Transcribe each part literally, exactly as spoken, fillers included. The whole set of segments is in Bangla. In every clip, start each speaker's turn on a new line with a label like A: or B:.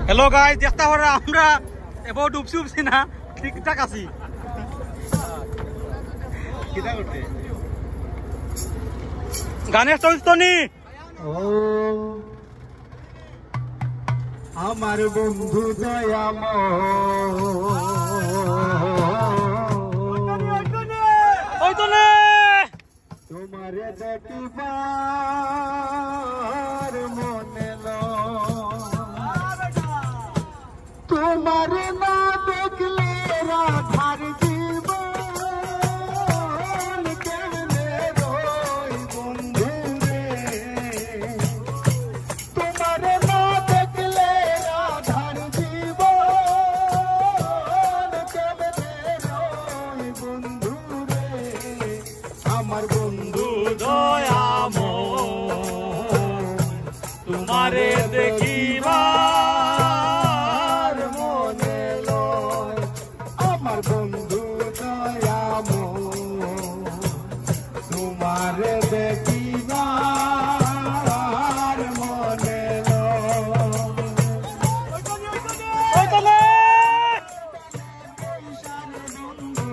A: হ্যালো গাইস, দেখতে পারো আমরা এবার ডুবছি উবছি না, ঠিকঠাক আছি। গানের চলছ নি
B: আমার বন্ধু দয়াময় তোমারে দেখিবার মনে তোমারে না দেখলে রাধার জীবন কেমনে রই বন্ধু রে তোমারে না দেখলে রাধার জীবন কেমনে রই বন্ধু রে আমার বন্ধু দয়াময় তোমারে দেখিবা বন্ধু দয়াময় তোমারে দেখিবার মনে বন্ধু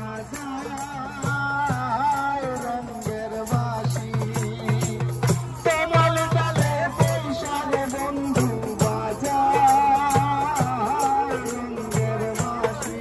B: বাজায় রঙের বাসি তোমার ডালে পয়সারে বন্ধু বাজায় রঙের বাসি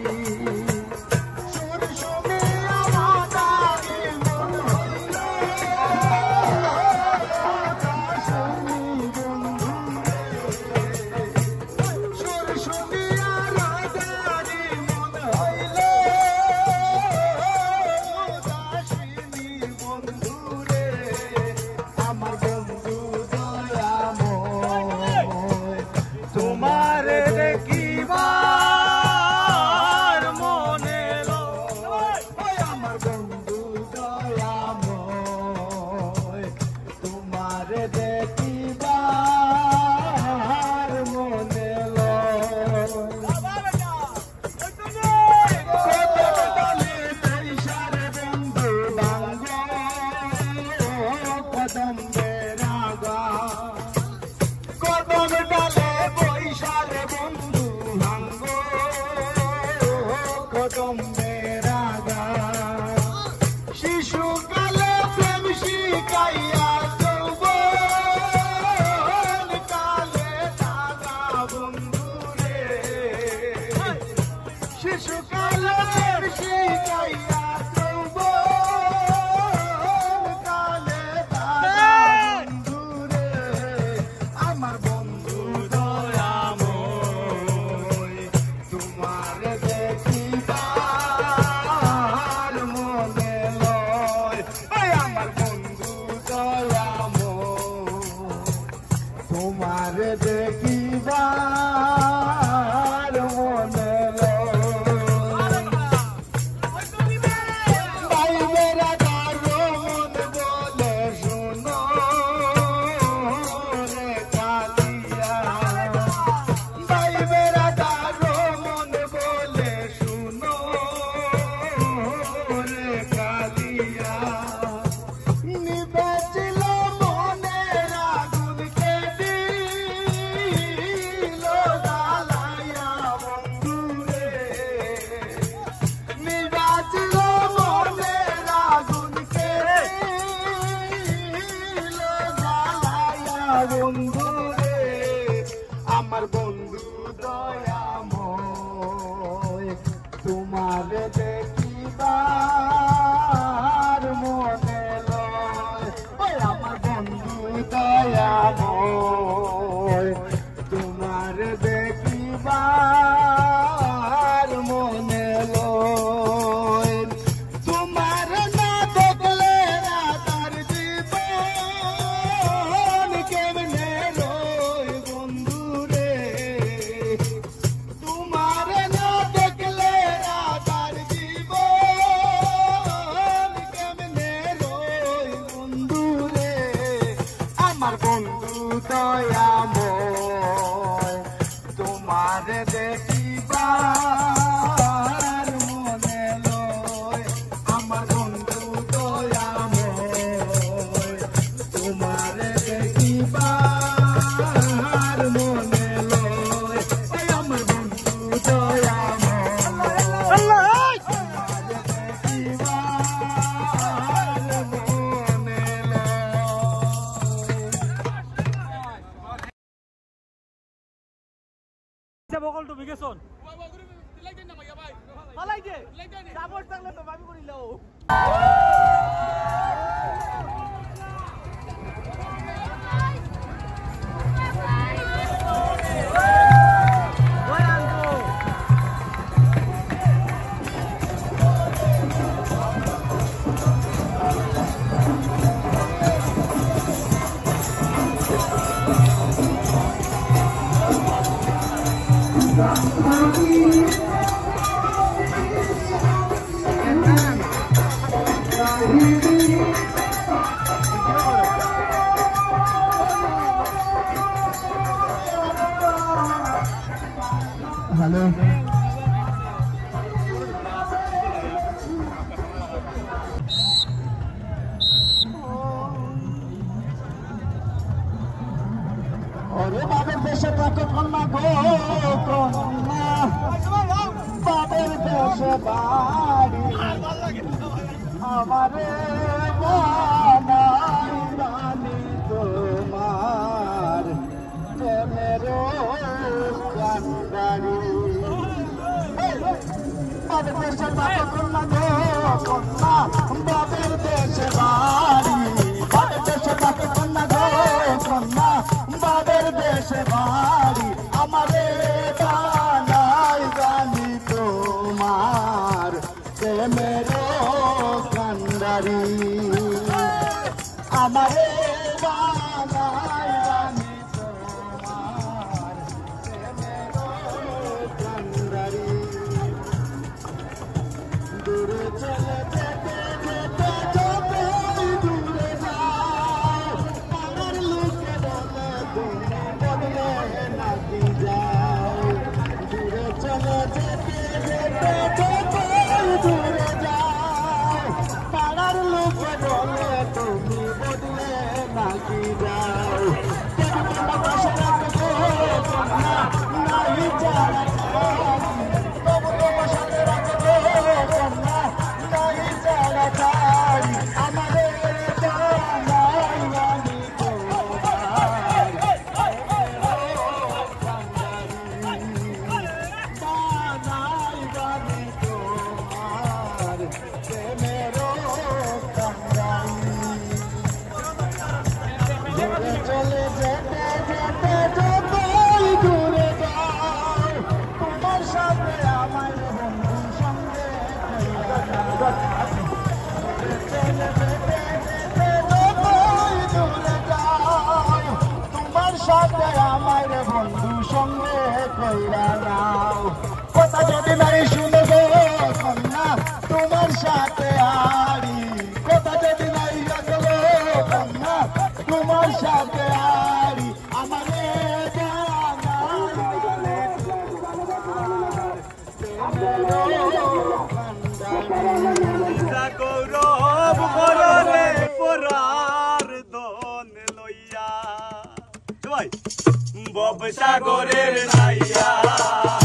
B: শিশুকালে প্রেম শিখাইয়া যৌবন কালে দাদা বন্ধু রে শিশুকালে প্রেম শিখাইয়া যৌবন কালে দাদা বন্ধু রে আমার বন্ধু দয়াময় তোমারে দেখিবা তোমারে দেখিবার মনে বাইবেরা কারো মন বলে শুনো রে কালিয়া বাইবেরা কারো মন বলে শুনো রে কালিয়া নিবেছিল মনের আগুন কেটে বন্ধু রে আমার বন্ধু দয়াময় তোমারে দেখিবার মনে লয় আমার বন্ধু দয়াময় তোমারে দেখিবার মনে লয় তোমার না দেখলে রাধার জীবন কেমনে রই বন্ধু রে তোমার না দেখলে রাধার জীবন কেমনে রই বন্ধু রে আমার বন্ধু দয়াময় তোমারে দেখিবার মনে লয় আমার বন্ধু দয়াময় তোমারে দেখিবার মনে লয়
A: বকল তুমি গেছন
C: হালাই দে সাপোর্ট থাকলে তো ভাবি করিলাও
B: Hello. Ore baber deshe take konna go konna baber deshe bari amare banai rani tomar temero kandari baber deshe take konna go konna baber deshe bari baber deshe take konna go konna বাদের দেশে বাড়ি আমারে বানাই জানি তোমার প্রেমের কান্ডারি আমারে বানাই জানি তোমার প্রেমের কান্ডারি দূরে চলে যেতে যেতে যতই দূরে যাও আমার লোকে বলে তুমি বদলে নাকি যাও দূরে চলে যেতে যেতে যতই দূরে যাও পাড়ার লোকে বলে তুমি বদলে নাকি যাও কেমন বসে রাখবো কন্যা নাই যারা তবু তোমার সাথে রাখবো কন্যা নাই যারা তাই আমাদের জানাই জানি তোমার বানাই জানি তোমার প্রেমেরও কান্ডারি দূরে চলে যেতে যেতে যতই দূরে যাও তোমার সাথে আমার বন্ধু সঙ্গে দূরে চলে যেতে যেতে যতই দূরে যাও তোমার সাথে আমার বন্ধু সঙ্গে কইরা নাও কথা যদি নাই শুনে গো কন্যা তোমার সাথে আড়ি কথা যদি নাই রাখলো কন্যা তোমার সাথে আড়ি আমারে
A: গৌরব করলে পরার দন লইয়া ভাই বব সাগরের নাইয়া